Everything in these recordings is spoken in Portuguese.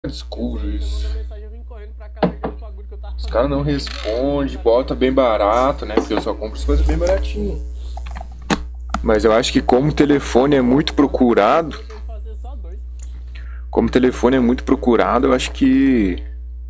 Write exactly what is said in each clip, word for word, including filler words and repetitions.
Descubro isso. Os caras não respondem, bota bem barato, né? Porque eu só compro as coisas bem baratinho. Mas eu acho que como o telefone é muito procurado, como o telefone é muito procurado, eu acho que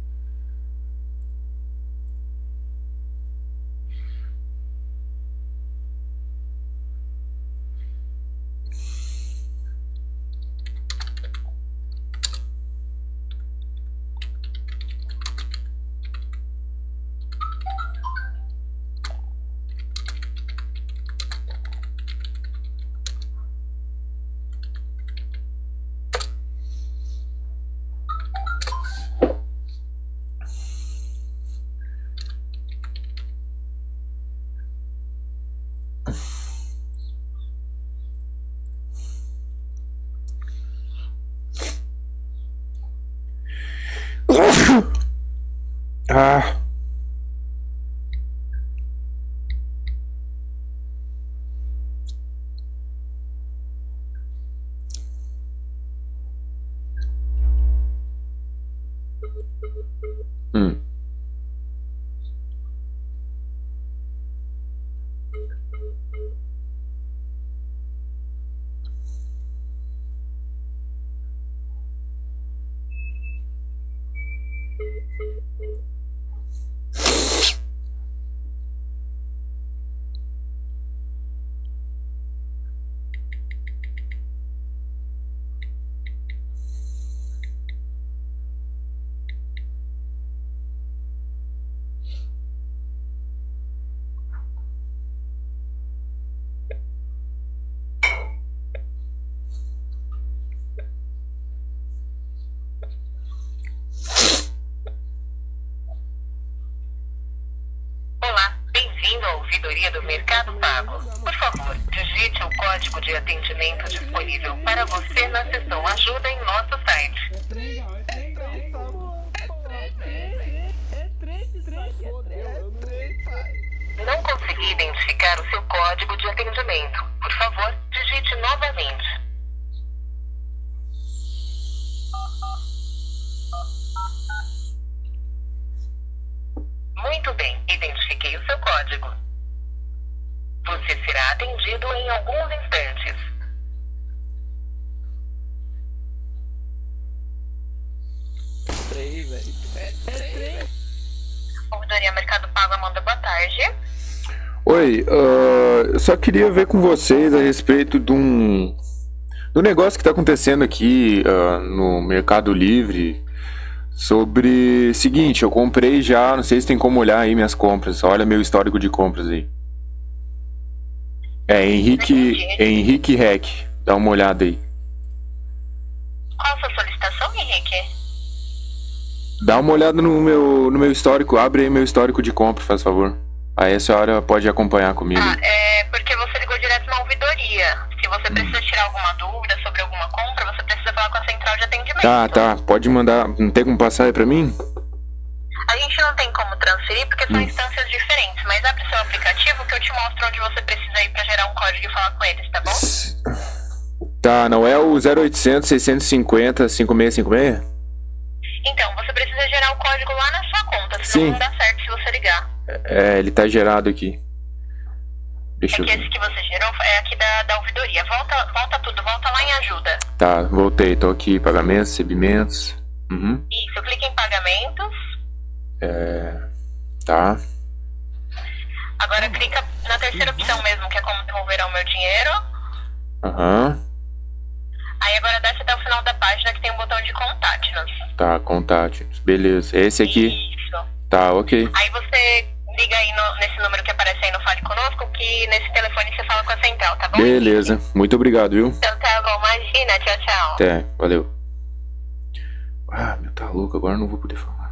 ah, hum. Ouvidoria do Mercado Pago. Por favor, digite o código de atendimento disponível para você na seção Ajuda em nosso site. Não consegui identificar o seu código de atendimento. Por favor, digite novamente. Muito bem, identifiquei o seu código. Você será atendido em alguns instantes. Três, velho. É três. Ouvidoria Mercado Pago, Amanda, boa tarde. Oi, uh, eu só queria ver com vocês a respeito de um do negócio que está acontecendo aqui uh, no Mercado Livre. Sobre... Seguinte, eu comprei já, não sei se tem como olhar aí minhas compras. Olha meu histórico de compras aí. É Henrique, Henrique Rec. Dá uma olhada aí. Qual a sua solicitação, Henrique? Dá uma olhada no meu, no meu histórico. Abre aí meu histórico de compra, faz favor. Aí a senhora pode acompanhar comigo. Ah, é porque você ligou direto na ouvidoria. Se você precisa tirar alguma dúvida sobre alguma compra, você precisa falar com a central de atendimento. Tá, tá. Pode mandar. Não tem como passar aí pra mim? A gente não tem como transferir porque são Hum. instâncias diferentes, mas abre seu aplicativo que eu te mostro onde você precisa ir pra gerar um código e falar com eles, tá bom? S- Tá, não é o zero oitocentos, seiscentos e cinquenta, cinquenta e seis cinquenta e seis? Então, você precisa gerar o código lá na sua conta, senão Sim. não dá certo se você ligar. É, ele tá gerado aqui. Deixa É eu que ver. esse que você gerou é aqui da, da ouvidoria. Volta, volta tudo, volta lá em ajuda. Tá, voltei. Tô aqui. Pagamentos, recebimentos. Uhum. Isso, clica em pagamentos. É. Tá. Agora clica na terceira opção mesmo, que é como devolver o meu dinheiro. Aham. Aí agora desce até o final da página que tem um botão de contact-nos. Tá, contato. Beleza. Esse aqui. Isso. Tá, ok. Aí você liga aí no- nesse número que aparece aí no Fale Conosco, que nesse telefone você fala com a central, tá bom? Beleza. Muito obrigado, viu? Então tá bom, imagina, tchau, tchau. Até. Valeu. Ah, meu, tá louco. Agora eu não vou poder falar.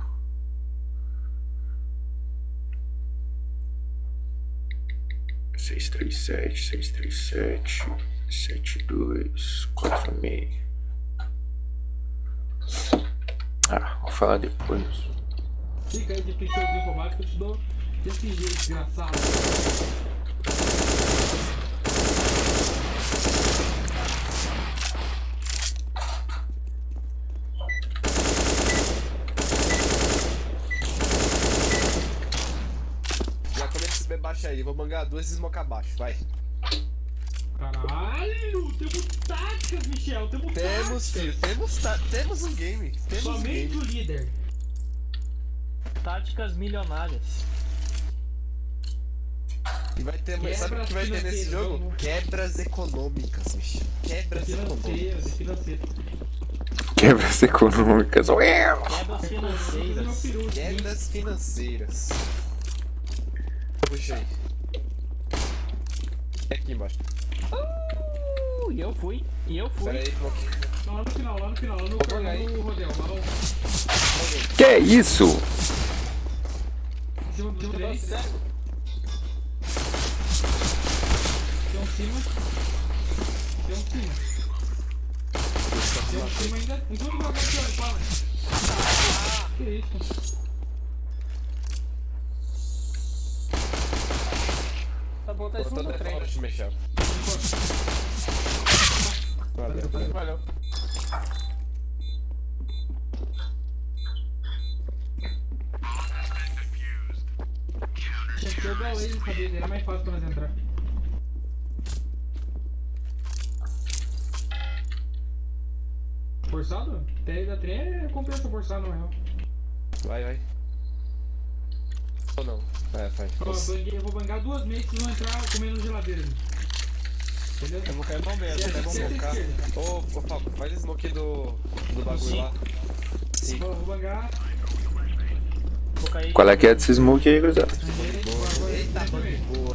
seis três sete, seis três sete, sete dois quatro seis. Ah, vou falar depois. Fica aí de pixel de informática, eu te dou desse jeito desgraçado. abaixo aí, vou mangar duas e smoke abaixo, vai. Caralho, temos táticas, Michel, temos Temos, táticas. filho, temos, tá, temos um game. Temos um Somente game. o líder. Táticas milionárias. E vai ter, Quebras sabe o que vai ter nesse financeiras, jogo? vamos. Quebras econômicas, bicho. Quebras econômicas. Financeiro, de financeiro. Quebras econômicas. Quebras Fazer meu financeiras. peru, hein? Quebras financeiras. Puxa aí. É aqui embaixo. Uh, e eu fui. E eu fui. Pera aí, Smoke. Não, lá no final, lá no final, lá no, Vou jogar lá aí. no rodel, lá no... Que é isso? Em cima do três. Tem um cima. Tem um cima. Tem um cima ainda. Enquanto o bagulho aqui, fala. Que isso? Tá bom, tá Eu tô escuro no trem. defendendo te mexer. Valeu, valeu. Valeu. Tinha que ter o Gaules na cabeça dele, era mais fácil pra nós entrar. Forçado? Até da trem é compensa forçar, na real. Vai, vai. Ou não? É, vai. Ó, eu banguei- eu vou bangar duas meias que vão entrar comendo geladeira. Beleza? Eu vou cair bombeiro, eu vou cair bombeiro. Smocar. esquerda. Ô, ô, Falco, faz smoke do, do bagulho lá. Sim. Vou, vou bangar. Vou cair. Qual é que é desse smoke aí, cruzado? Eita, boa.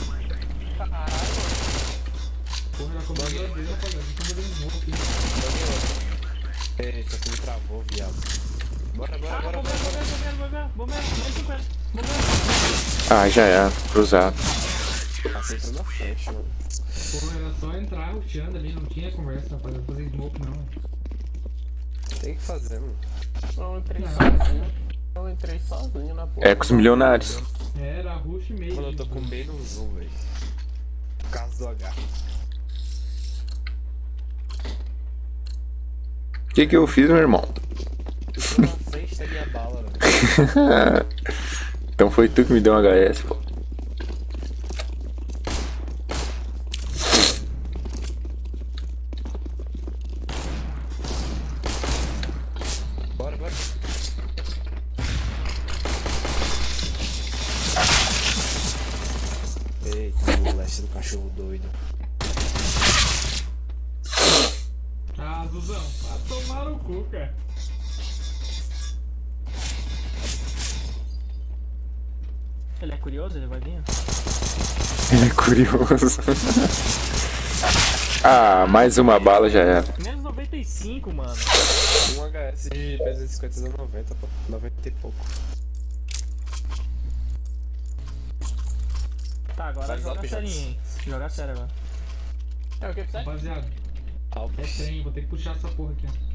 Porra, já comeu geladeira, rapaziada. Não tô fazendo smoke aqui. Eita, tu me travou, viado. Bora, bora, Ah, bora, bora. bombeiro, bombeiro, bombeiro, bombeiro, bombeiro, cento e cinquenta. Bombeiro. Ah, já é. Cruzado. Acertou na frente, mano. Porra, era só entrar rushando ali, não tinha conversa, rapaziada. Fazer smoke não. Tem que fazer, mano. Eu entrei Não. sozinho. Eu entrei sozinho na porra. Ecos milionários. Era rush meio. Mano, eu tô com menos um, velho. Por causa do H. O que que eu fiz, meu irmão? Eu tô na frente da minha bala, velho. Então foi tu que me deu um H S, pô. Bora, bora. Eita, o leste do cachorro doido. Ah, Zuzão, vai tomar no cu, cara. Ele é curioso? Ele vai vir? Ele é curioso. Ah, mais uma bala já era. Menos noventa e cinco, mano. Um H S de trezentos e cinquenta a noventa, pô. noventa e pouco. Tá, agora Vai joga usar sério, objetos. hein? Joga sério agora. É o que, sério? Rapaziada, é Alpes. trem, vou ter que puxar essa porra aqui, ó.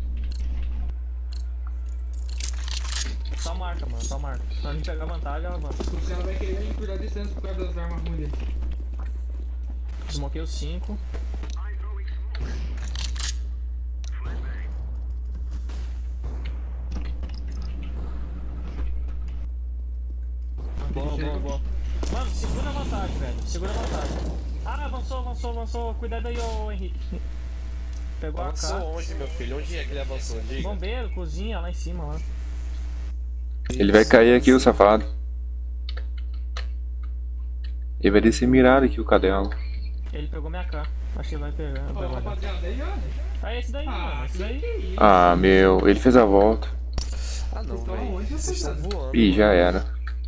Só marca, mano, só marca. Se a gente pegar vantagem, ela avança. O Luciano vai querer cuidar de distância por causa das armas ruins dele. Desmoquei o cinco. Boa, boa, boa. Mano, segura a vantagem, velho. Segura a vantagem. Ah, avançou, avançou, avançou. Cuidado aí, ô Henrique. Pegou a Avançou K. onde, meu filho? Onde é que ele avançou? Diga. Bombeiro, cozinha, lá em cima, lá. Ele vai cair aqui, o safado. Ele vai descer mirado aqui, o cadela. Ele pegou minha K. Acho que ele vai pegar. Ó, Vai guardar. rapaziada, aí, ó. Ah, esse daí, mano. Ah, Esse que daí. que é isso? Ah, meu, ele fez a volta. Ah, não, Então, velho. onde Vocês você estão tá? voando. Ih, já era.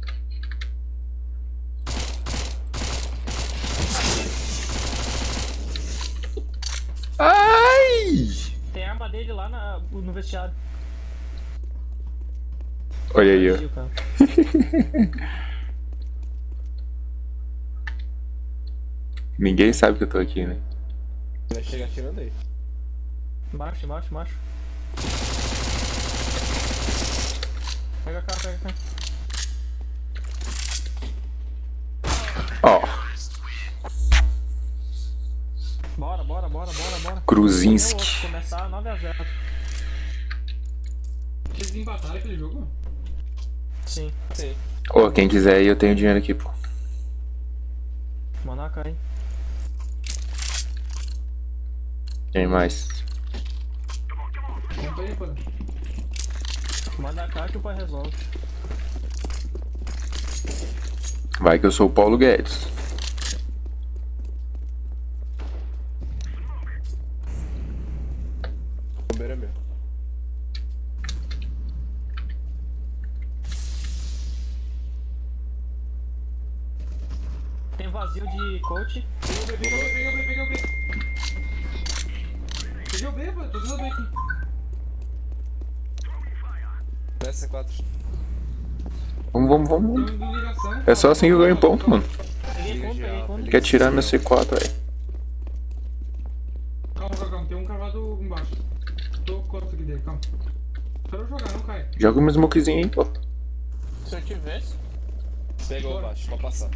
Ai! Tem a arma dele lá na, no vestiário. Olha aí, ó. Fugiu, cara. Ninguém sabe que eu tô aqui, né? Vai chegar tirando aí. Embaixo, embaixo, embaixo. Pega a K, pega a K. Ó, Bora, bora, bora, bora, bora. Kruzinski. Eu vou começar nove a zero. Vocês empataram aquele jogo? Sim. Sim. Ô, quem quiser aí, eu tenho dinheiro aqui, pô. Manda cá, hein. Tem mais. Compra aí, pô. Manda cá que o pai resolve. Vai que eu sou o Paulo Guedes. Bombeiro é meu. Tem vazio de coach. Peguei o B, peguei o B, peguei o B, peguei o B. Peguei o B, pô. Tô vendo o B aqui. Desce C quatro. Vamos, vamos, vamos. Tem uma ligação. É só assim que eu ganho ponto, mano. Peguei Liga ponto, já, peguei ponto. liga. Quer tirar meu C quatro aí? Calma, calma, calma. Tem um cravado embaixo. Tô costa aqui dele, calma. Espera eu jogar, não cai. Joga uma smokezinha aí, pô. Se eu tivesse. Pegou Bora. baixo, pode passar.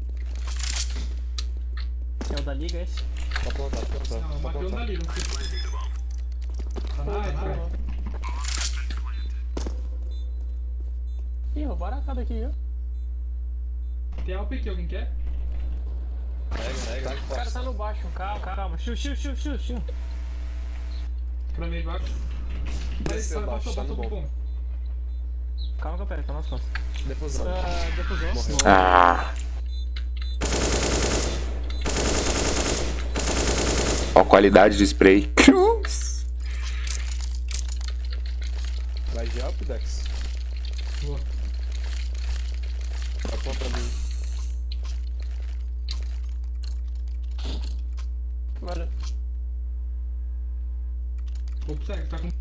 É o da liga esse? Pode plantar, pode plantar. Não, Pode matei um plantar. dali, não sei. Tá na área, cara. Ih, roubaram a cada aqui, viu? Tem A W P aqui, alguém quer? Pega, pega. Tá de O cara costa. tá no baixo, calma, calma. Chiu, chiu, chiu, chiu, chiu. Pra meio baixo. Desceu Vai, baixo, passou, tá no passou pro bom. ponto. Calma que eu pego, tá nas costas. Defusão. Ah, defusão. Morreu. Ah. Ó a qualidade do spray. Cruz. Vai de up, Dex. Boa. Vai pôr pra mim. Valeu. Vou pro sexo, tá com...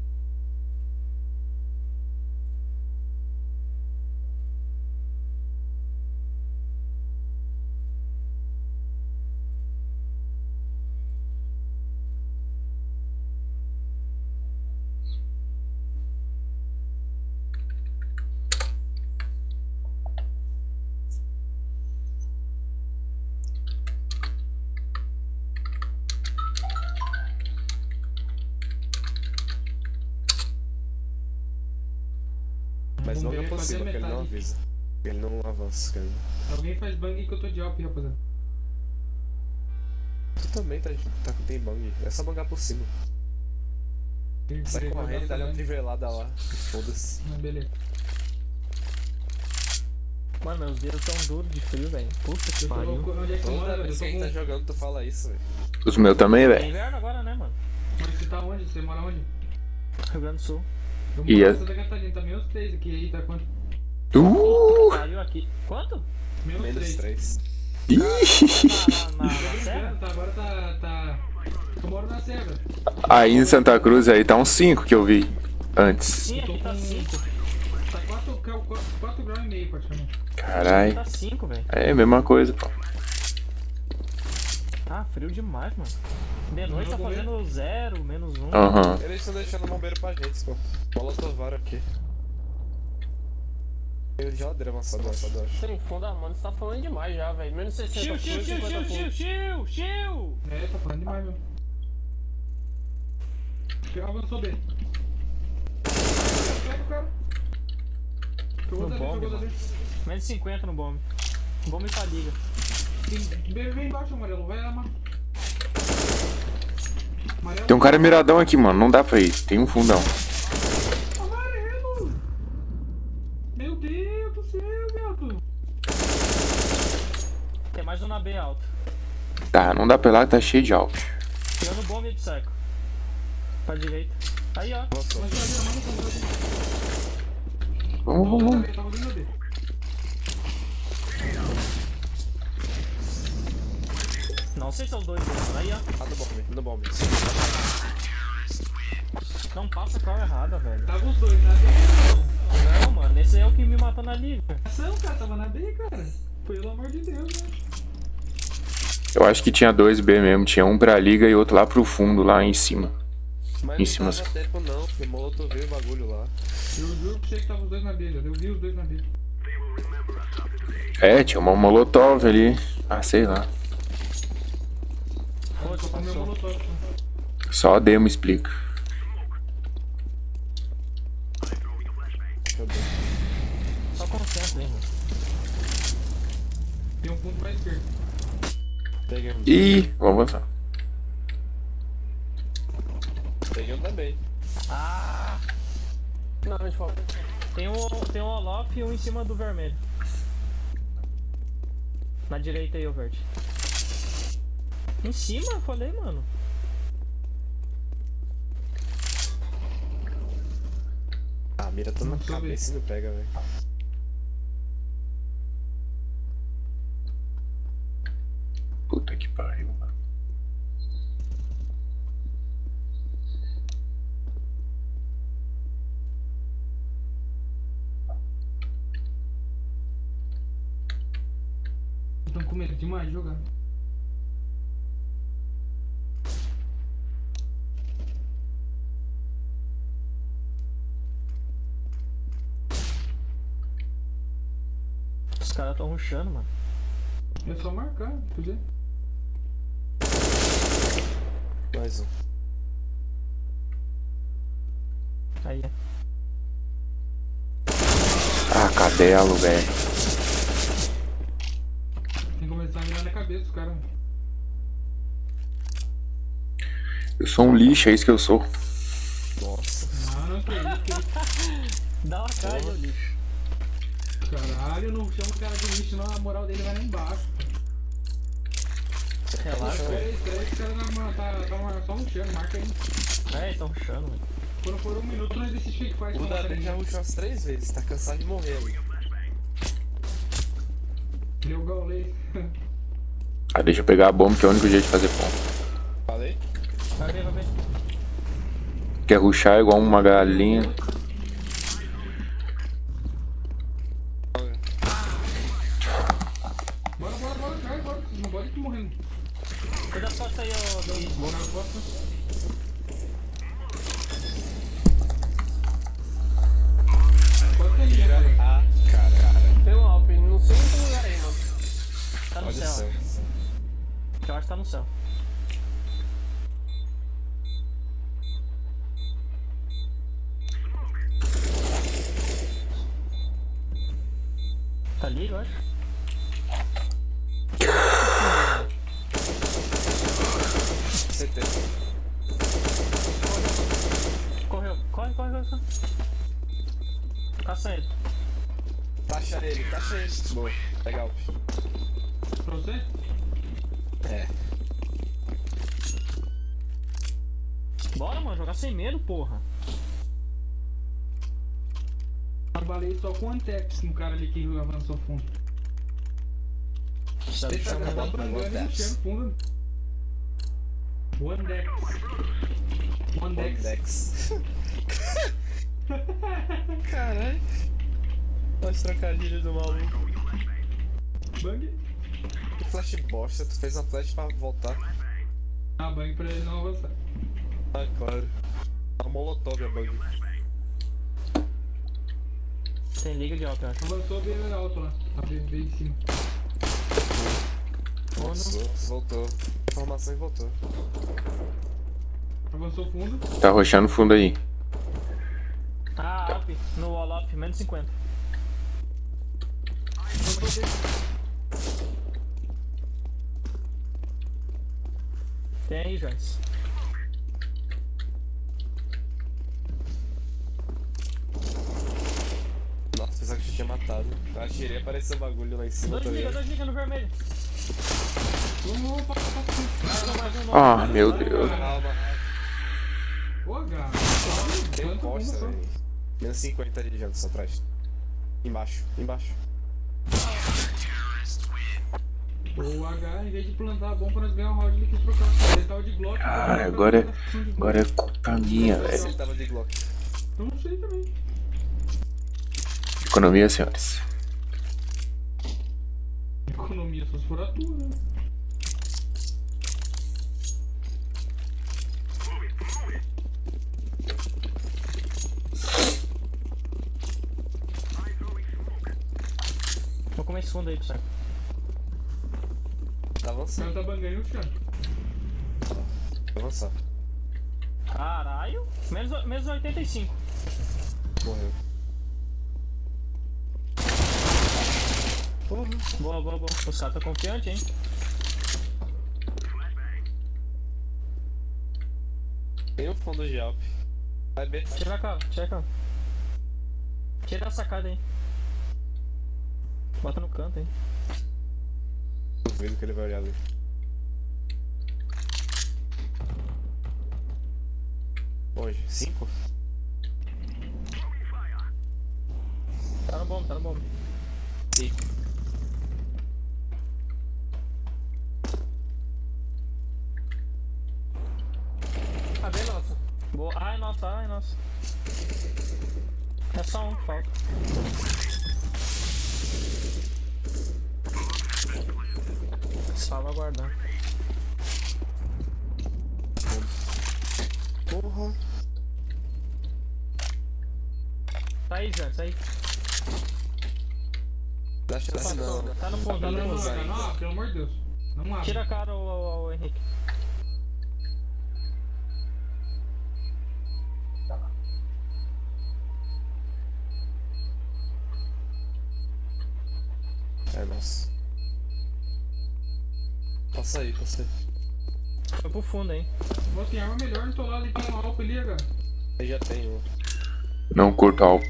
Mas não é Bombeiro possível, fazer porque ele não metade. avisa. Ele não avança, cara. Alguém faz bang que eu tô de A W P, rapaziada. Tu também tá, tá, tem bang. É só bangar por cima. Sai Beleza, correndo e dá uma bang. nivelada lá. Foda-se. Ah, beleza. Mano, meus dedos tão duros de frio, velho. Puta que Eu tô... pariu. Onde é que tu mora, Toda velho? Eu vez tô que a gente tá com... jogando, tu fala isso, velho. Os meus também, É velho. inverno agora, né, mano? Mas você tá onde? Você mora onde? Rio Grande do Sul. Eu E moro é- em Santa Catarina, tá menos três aqui, aí tá quanto? Uh! Caiu aqui. Quanto? Menos Menos três. três. Ih! Na, na, na, Tô na brincando, serra? tá, agora tá, tá... Eu moro na serra. Aí em Santa Cruz aí tá uns cinco que eu vi antes. Sim, aqui tá cinco. Tá quatro graus e meio, praticamente. Carai. Tá cinco, velho. É a mesma coisa, pô. Tá frio demais, mano. De noite tá Não, fazendo zero, menos um. Aham. Eles estão deixando o bombeiro pra gente, pô. Molotovaram aqui. Tem o geladeira avançado, avançado, acho. Sem fundo, ah, mano, você tá falando demais já, velho. Menos sessenta Chiu, chiu, fundo, chiu, cinquenta chiu, chiu, fundo. chiu, chiu. É, tá falando demais, meu. Avançou B. Pega o cara. Jogou No da B, bombe, jogou da B. mano. Menos cinquenta no bombe. Bombe pra liga. Tem B vem embaixo, amarelo. Vai lá, mano. Amarelo. Tem um cara miradão aqui, mano. Não dá pra ir. Tem um fundão. Amarelo! Meu Deus do céu, gato. Tem mais um na B alto. Tá, não dá pra ir lá que tá cheio de álcool. Pegando bombe de psycho. Pra direita. Aí, ó. Avançou. Mas já manda com o Vamos, vamos, vamos. B. Tava dentro da B. Não sei se são os dois, mano. Aí, ó. Tá no bombe, no bombe. Não passa a call errada, velho. Tava os dois na B. Não, mano. Esse é o que me matou na liga. Ação, cara. Tava na B, cara. Pelo amor de Deus, né? Eu acho que tinha dois B mesmo. Tinha um pra liga e outro lá pro fundo, lá em cima. Mas Em não cima, tava tempo não, porque Molotov veio o bagulho lá. Eu juro pra você que tava os dois na B, já. Eu vi os dois na B. É, tinha uma molotov ali. Ah, sei lá. Foda-se, Só meu passou. molotov. Só a demo explica. Deixa eu ver. Só concentra aí, mano. Tem um ponto pra esquerda. Peguei um. Ih, vamos avançar. Peguei um também. Ah! Não, a gente fala. Tem um, tem um Olof e um em cima do vermelho. Na direita aí, o verde. Em cima, eu falei, mano. Ah, a mira toda na Deixa eu ver. cabeça e não pega, velho. Puta que pariu, mano. Estão com medo demais de jogar. Os caras tão rushando, mano. É só marcar, quer dizer. Mais um. Aí, é. Ah, cadelo, velho. Tem que começar a mirar na cabeça dos caras. Eu sou um lixo, é isso que eu sou. Nossa. Ah, não sei isso. Dá uma cara, meu lixo. Caralho, não chama o cara de lixo, não. A moral dele vai lá embaixo. Relaxa, velho. Peraí, peraí, esse cara tá, tá, tá só rushando, marca aí. É, tão rushando, velho. Quando for um minuto, nós decidimos o que que faz. O com a Davi frente. já rushou umas três vezes, tá cansado de morrer ali. Deu gaulei. Ah, deixa eu pegar a bomba, que é o único jeito de fazer ponto. Falei? Vai ver, vai ver. Quer rushar igual uma galinha. Bora, bora, bora, cai, bora. Vocês não podem ir morrendo. Cuida as costas aí, ô Luiz. Bora, bora. Pode cair, Tira né? a cara. Tem um Alp, não sei em que lugar aí, mano. Tá no Olha céu. só. Eu acho que tá no céu. Tá ali, eu acho. C T. Correu. Corre, corre, corre, corre. Caça ele. Taxa ele, taxa ele. Boa. Legal. Pra você? É. Bora, mano, jogar sem medo, porra. Trabalhei só com Antex no cara ali que avançou fundo. Sabe, Deixa eu Tá botar brangando no e Antex. enchendo fundo. One Dex. One Dex. Dex. Caralho. Olha os trocadilhos do maluco. Bang. Que flash bosta, tu fez uma flash pra voltar. Ah, bang pra ele não avançar. Ah, claro. A molotov a bug. Tem liga de alto, eu acho. Avançou bem alto lá. Tá bem, bem em cima. Voltou, voltou. Informação e voltou. Avançou fundo. Tá roxando fundo aí. Ah, Alp, no wall up, menos cinquenta. Avançou bem. Tem aí, Joyce. Nossa, pensava que eu tinha matado. Eu atirei e apareceu um bagulho lá em cima Dois também. liga, dois liga no vermelho. Vamos, vamos, passa, passa. Mais um, mais um, Ah, meu Deus. Calma. Ô, H. Tem um Tanto posta, como velho. menos cinquenta ali, Jantos, atrás. Embaixo, embaixo. O H, em vez de plantar a bomba, nós ganhamos a roda, ele quis trocar. Ele tava de Glock. Cara, agora é, agora é culpa minha, Se velho. ele tava de Glock. Eu não sei também. Economia, senhores. Economia só se for a tua, né? Vou comer esse fundo aí, pessoal. Tá O avançando, cara tá bangando o chão. tá avançando. Caralho. Menos, menos oitenta e cinco. Morreu. Porra. Boa, boa, boa. Os caras tá confiante, hein? fundo de Alp. Vai B. Tira a cara, tira a cara. Tira a sacada aí. Bota no canto aí. Duvido que ele vai olhar ali. Onde? Cinco? Tá no bomb, tá no bomb. Sim. A B nossa. Boa. Ai, nossa, ai, nossa. É só um que falta. Salvaguardar. Porra. Tá aí, Zé, tá aí. Dá chance não. Tá no fundo, tá Não, no não, fundo. não, não, pelo amor de Deus. Não abre. Tira a cara, o, o, o Henrique. É, nossa. Passa aí, passa aí. Foi pro fundo, hein. Vou ter arma melhor, não tô lá ali, tem uma Alp ali, cara. Aí já tem um. Não curto Alp.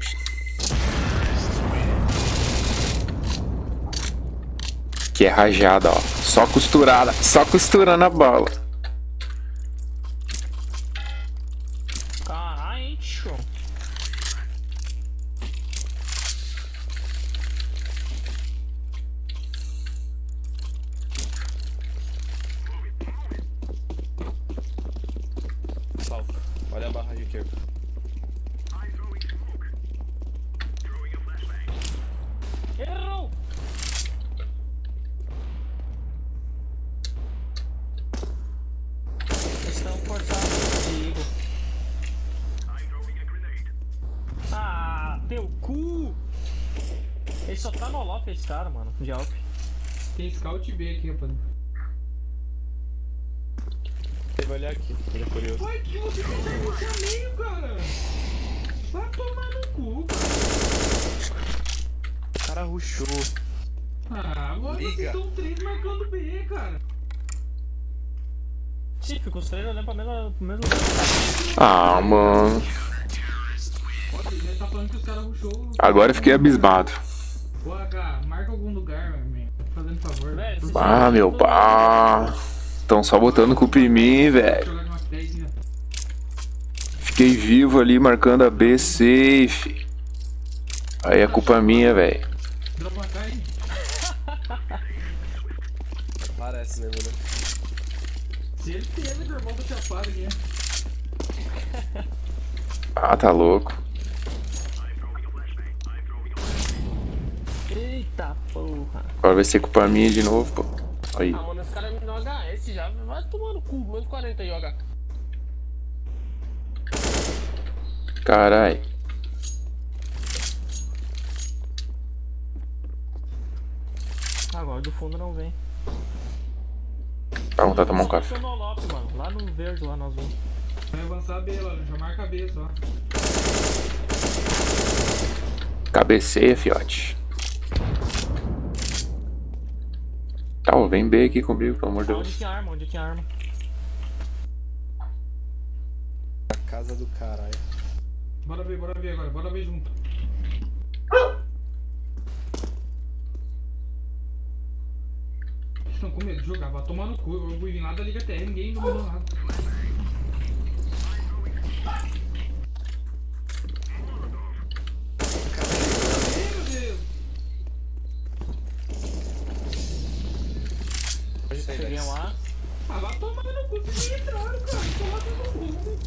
Que é rajada, ó. Só costurada. Só costurando a bala. Caralho, show. Salva. Olha a barra de aqui. Errou! Estão cortados comigo. Ah, teu cu! Ele só tá no Olof esse cara, mano, de Alp. Tem Scout B aqui, rapaz. Ele vai olhar aqui, ele é curioso. Ai, que você consegue puxar meio, cara! Vai tomar no cu, cara! O cara rushou. Ah, agora vocês Liga. estão três marcando B, cara! Sim, fica os três olhando pra mesma, pro mesmo lugar. Ah, mano. Olha, ele tá falando que os caras rushou. Agora eu fiquei abismado. Ô, H, marca algum lugar, meu. Tá fazendo favor. Velho, vocês Ah, já- meu pá. Tão só botando culpa em mim, velho. Jogar de umas dez, né? Fiquei vivo ali marcando a B safe. Aí é culpa minha, velho. Dropa uma cara aí. Parece mesmo, né? Certeza que o irmão tá chapado aqui, né? Ah, tá louco. Eita porra. Agora vai ser culpa minha de novo, pô. Aí. Ah, mano, esse cara me deu H S já. Vai tomar no cu. Menos quarenta aí, o H. Carai. Agora do fundo não vem. Vai vontade de tomar um café. Só no Olof, mano. Lá no verde, lá no azul. Vai avançar B, lá, já marca B só. Cabeceia, fiote. Tá, ó, vem B aqui comigo, pelo amor de Onde Deus. tinha arma? Onde tinha arma? A casa do caralho. Bora ver, bora ver agora, bora ver junto. Vocês estão com medo de jogar, vai tomar no cu, eu vou vir lá da Liga T R, ninguém dominou nada. Ai, meu Deus! Onde tem Cheguei Dex? lá. Ah, vai tomar no cu, vocês nem entraram, cara, tô lá todo mundo.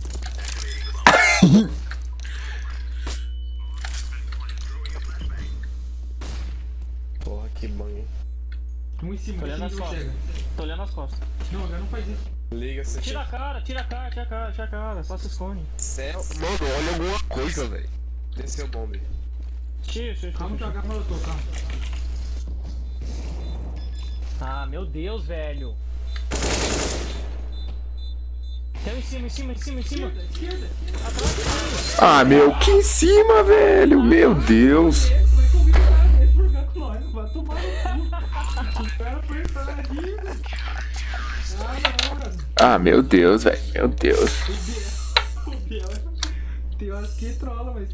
Porra, que banho. Um em cima, Tô um em olhando cima as que não costas. chega. Tô olhando as costas. Não, agora não faz isso. Liga, você Tira a cara, tira a cara, tira a cara, tira a cara. Só se esconde. Céu. Mano, olha alguma coisa, velho. Desceu o bombe. Tira, tira, Calma que tira. o H falou, calma. Ah, meu Deus, velho. Tem um em cima, em cima, em cima, em cima. Esquerda, esquerda. Ah, meu, que em cima, velho. Meu Deus. Vai convidar o cara desse pra jogar com nós, vai tomar no cu. O cara foi entrar aqui. Ah, não, cara. Ah, meu Deus, velho. Meu Deus. O B-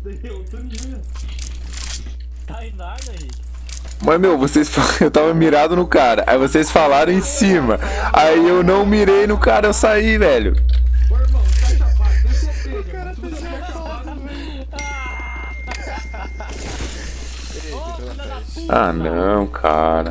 Eu tô ninja. Tá em nada, Henrique. Mas, meu, vocês fal- eu tava mirado no cara. Aí vocês falaram em cima. Aí eu não mirei no cara, eu saí, velho. Ô, irmão, tá chapado, tem certeza. O cara tá chapado, velho. Ô, filha da puta! Ah, não, cara.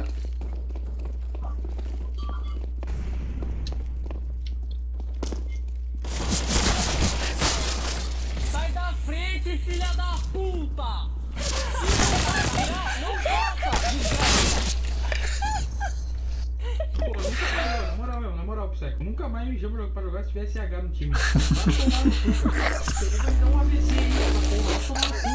Sai da frente, filha da puta! Não toca! Pô, nunca mais, na moral mesmo, na moral, Psycho, nunca mais me chama pra jogar se tiver S H no time. Vai tomar no cu, cara. Você vai me dar um A V C aí, essa porra, vai tomar no cu.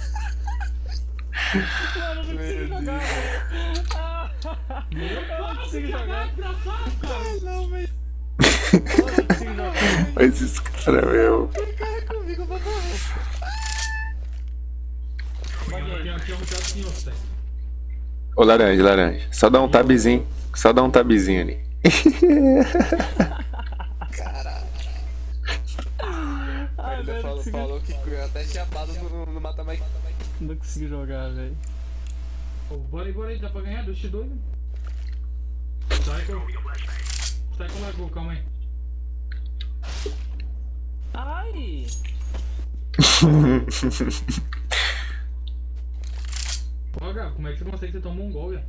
Mano, eu não consigo jogar, velho. Ah, eu não consigo jogar. Ai, não, velho. Eu não consigo jogar. Mas esses caras, meu. Tem aqui um cara assim, ó, Psycho. Ô, laranja, laranja. Só dá um tabzinho. Só dá um tabzinho ali. Ai, Ele velho, não falou, consigo- falou que eu até chapado no, no mata-mais. não consigo jogar, velho. Pô, bora aí, bora aí, dá pra ganhar? dois a dois, né? Psycho. Psycho largou, calma aí. Ai! Ó, Gabo, como é que você consegue você tomar um gol, velho?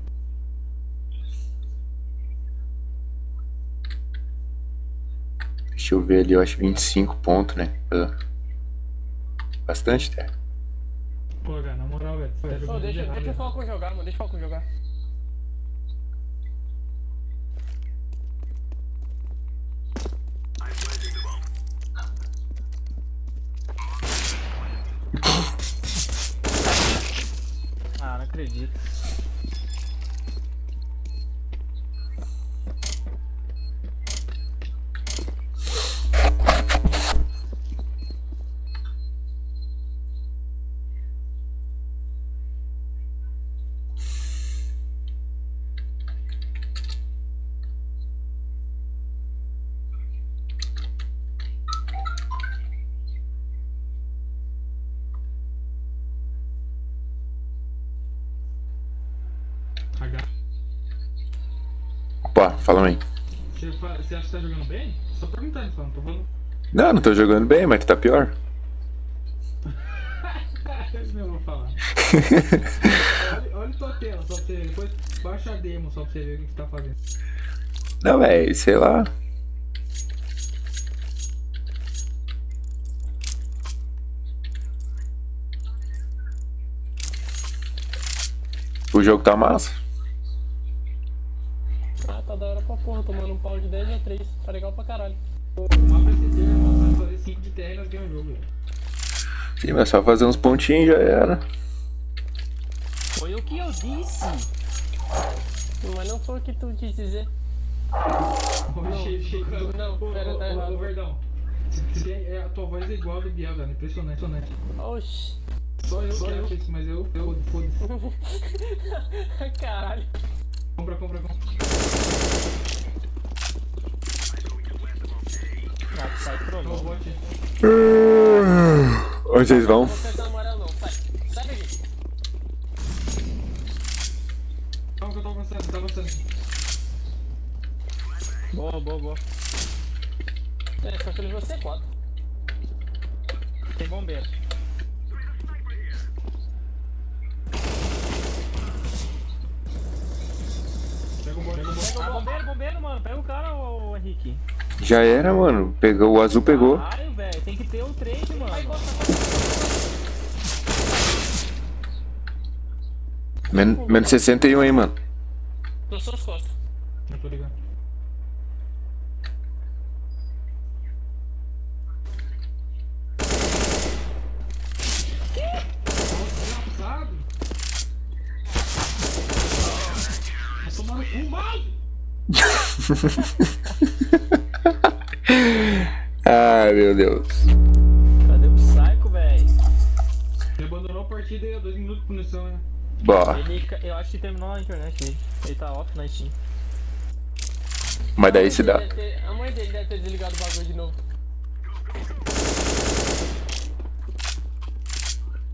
Deixa eu ver ali, eu acho vinte e cinco pontos, né? Ah. Bastante, até. Pô, cara, na moral, velho, você tá Ô, jogando deixa, errado, deixa o velho. Falcon jogar, mano. Deixa o Falcon jogar. Ah, não acredito. H. Opa, fala aí. Você, fa- você acha que tá jogando bem? Só perguntando, só, não tô falando. Não, não tô jogando bem, mas tu tá pior. Eu não vou falar. olha, olha sua tela, só pra você ver. Depois baixa a demo, só pra você ver o que você tá fazendo. Não, velho, sei lá. O jogo tá massa. Ah, tá da hora pra porra, tomando um pau de dez a três. Tá legal pra caralho. O mapa é C T, irmão. Vai fazer cinco de T R e nós ganhamos o jogo, velho. Sim, mas só fazer uns pontinhos já era. Foi o que eu disse. Mas não foi o que tu quis dizer. Ô, che- che- não, ô, pera, ô, tá ô, errado. ô, Verdão. Você tem- é, a tua voz é igual a do Biel, cara. Impressionante, impressionante. Oxi. Só eu, só eu fiz, mas eu, eu foda-se. Caralho. Compra, compra, compra. Ah, sai Ô, trollou. bote. Onde vocês vão? Não vou apertar amarelo não, sai. Sai daqui. Calma que eu tô avançando, tá avançando. Boa, boa, boa. É, só que ele vai ser quatro. Tem bombeiro. Pega o bote, pega o bote. Ah, bombeiro, bombeiro, mano. Pega o cara, ô Henrique. Já era, mano. Pegou, o azul pegou. Caralho, velho. Tem que ter o trade, mano. Men menos sessenta e um aí, mano. Nas suas costas. Eu tô ligado. Desgraçado! Vai tomar no cu, mouse! Ai, meu Deus. Cadê o Psycho, velho? Ele abandonou a partida e dois minutos de punição, né? Bom, Ele, ca- eu acho que terminou a internet dele. Ele tá off na Steam. mas daí se dá. Deve ter- A mãe dele deve ter desligado o bagulho de novo.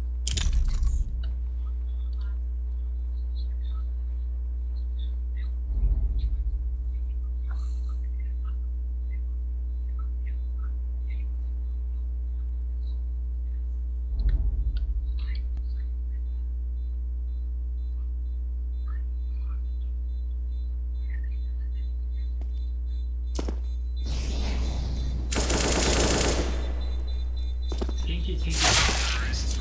Sem cheat, sem cheat.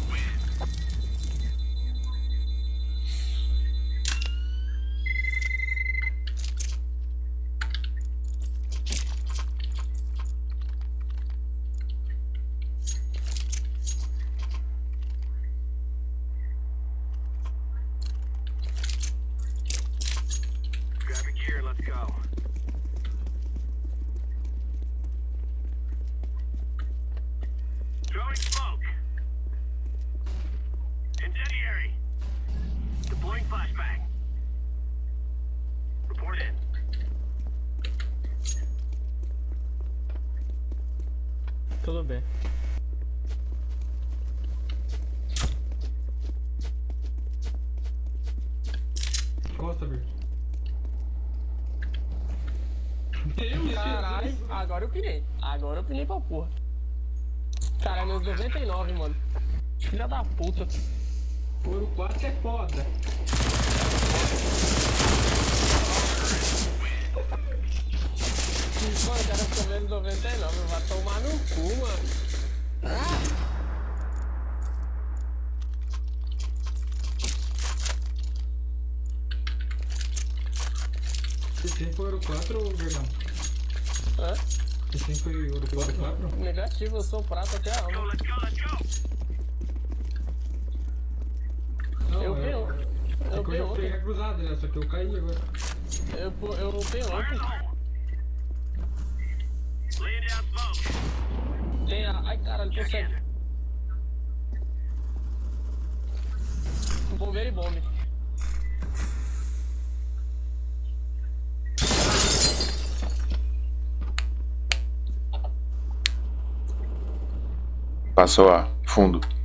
Grabbing gear, let's go. Throwing smoke. Incendiary. Deploying flashbang. Report in. Tudo bem. Costa, Bert. Eu, Caralho, agora eu pirei. Agora eu pirei pra porra. Caralho, meus noventa e nove, mano. Filha da puta. Ouro quatro é foda. Mano, o cara ficou menos noventa e nove. Vai tomar no cu, mano. Ah! Esse sempre foi ouro quatro ou verdão? Hã? Esse sempre foi ouro quatro? Negativo, eu sou prata até a Go, alma. let's go, let's go. Não, Eu é- vi ontem. É Eu que eu vi já peguei ontem. a cruzada, né? Só que eu caí agora. Eu, eu upei Fire ontem. hole. Laying down smoke. Tem a... Ai, caralho, tô cego. Bombeiro e bombe. Passou a fundo.